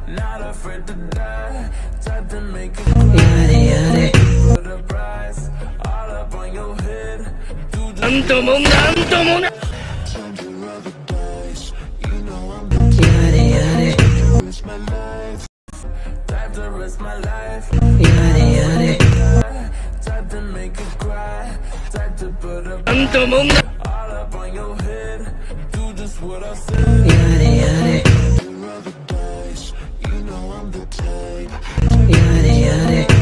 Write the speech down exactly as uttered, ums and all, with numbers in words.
not afraid to die. Type to make it cry. Put a price all up on your head. Do just time to roll the dice. You know I'm the type to risk my life. Type to risk my life. Type to make it cry. Type to put a price all up on your head. Do just what I said. You know I'm the type.